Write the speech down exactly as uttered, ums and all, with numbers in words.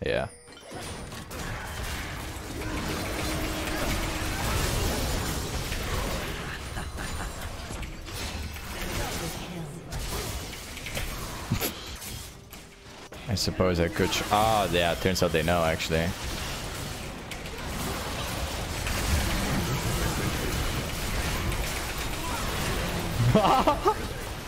Yeah. I suppose I could. Ah, oh, yeah. Turns out they know actually.